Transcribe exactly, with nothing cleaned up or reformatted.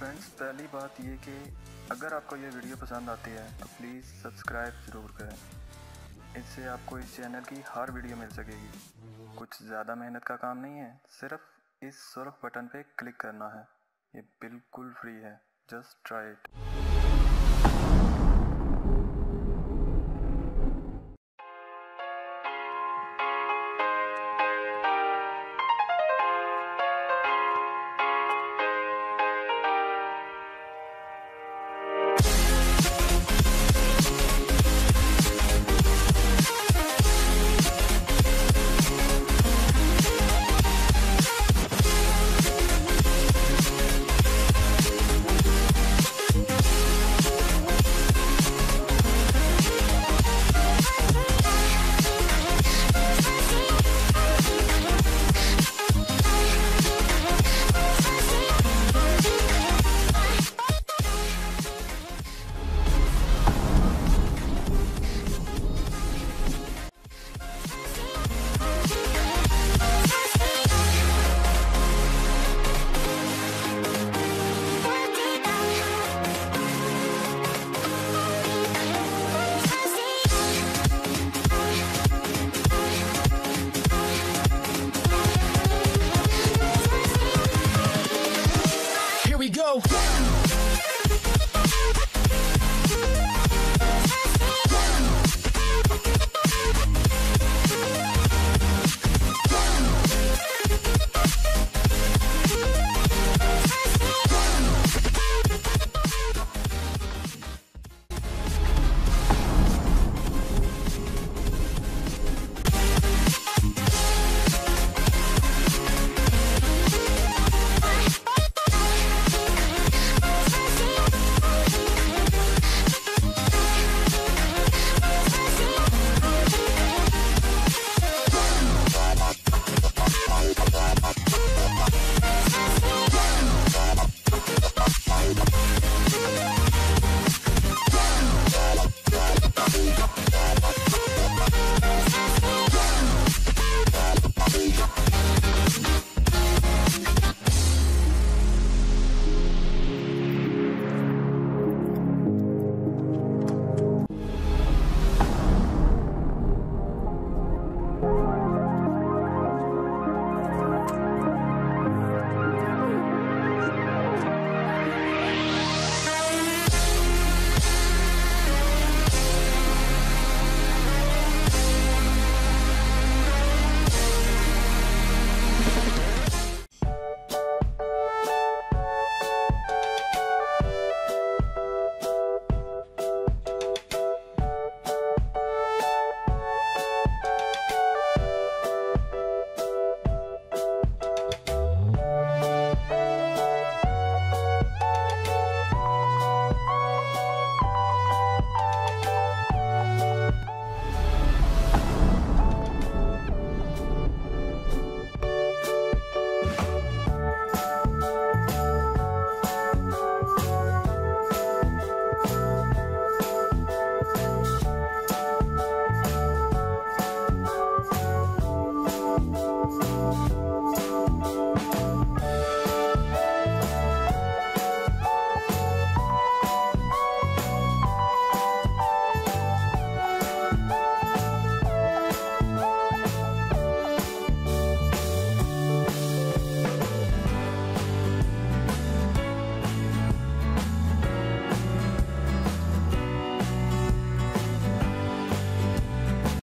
Friends, पहली बात ये कि अगर आपको ये वीडियो पसंद आती है तो प्लीज़ सब्सक्राइब ज़रूर करें। इससे आपको इस चैनल की हर वीडियो मिल सकेगी। कुछ ज़्यादा मेहनत का काम नहीं है, सिर्फ इस सुर्ख बटन पे क्लिक करना है। ये बिल्कुल फ्री है, just try it. We go.